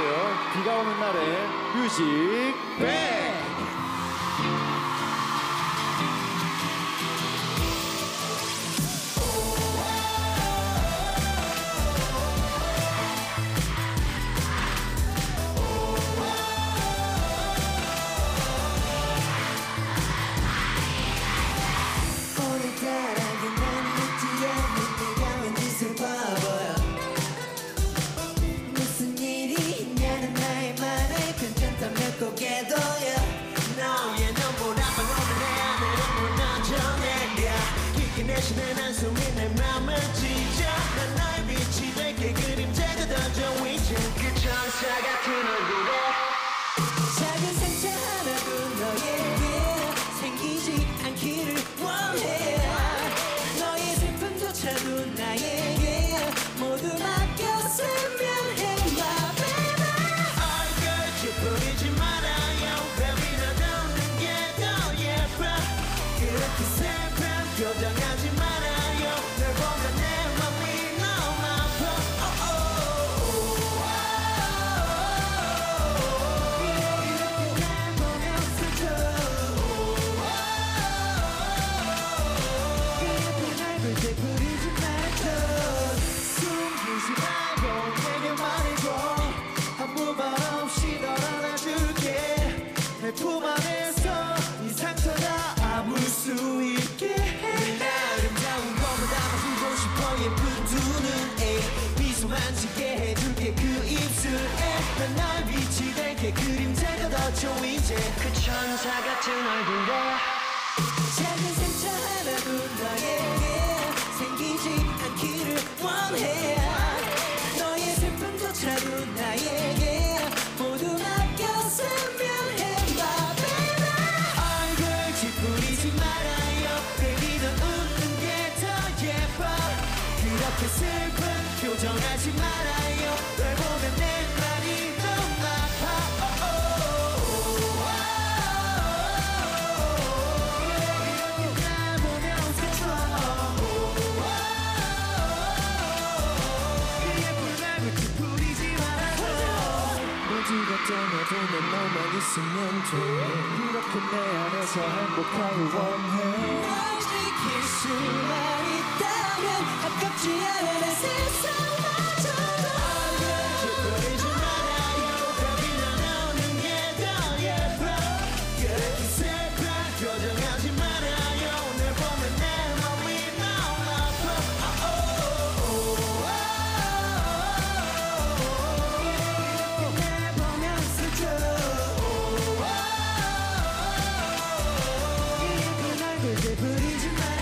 들어볼게요. 비가 오는 날에 뮤직 뱅. 내쉬는 한숨이 내 맘을 찢어 난 너의 빛이 될게 그림자가 던져 이제 그 천사 같은 얼굴에 작은 상처 하나도 너에게 생기지 않기를 원해 너의 슬픔조차도 나에게 모두 맡겼으면 해 My baby 얼굴 찌푸리지 말아요 Baby 넌 웃는 게 더 예뻐 그렇게 슬픈 표정하지 말아요 널 보면 내 맘이 너무 아파 이렇게 날 보면 슬퍼 그렇게 날 굴때 부리지 말고 숨기지 말고 내게 말해줘 아무 말 없이 널 안아줄게 내 품 안에서 이 상처 다 아물 수 있게 아름다운 것만 담아주고 싶어 예쁜 두 눈에 미소 만지게 해줄게 그 입술에 난 날 빛이 될게 그림자가 덮쳐 이제 그 천사 같은 얼굴에 작은 상처 하나도 너에게 생기지 않기를 원해 너의 슬픔조차도 나에게 모두 맡겼으면 해 My baby 얼굴 찌푸리지 말아요 Baby 넌 웃는 게 더 예뻐 그렇게 슬픈 표정하지 말아요 널 보면 내 말이 너무 아파 이렇게 날 보면 슬퍼 그 예쁜 얼굴 찌푸리지 말아줘 모두가 떠나도 난 너만 있으면 돼 이렇게 내 안에서 행복하길 원해. 널 지킬 수만 있다면 아깝지 않은 내 세상마저도 얼굴 찌푸리지 말아요 Baby 넌 웃는 게 더 예뻐 그렇게 슬픈 표정하지 말아요 널 보면 내 맘이 너무 아파 이렇게 날 보면 슬퍼 이 예쁜 얼굴 찌푸리지 마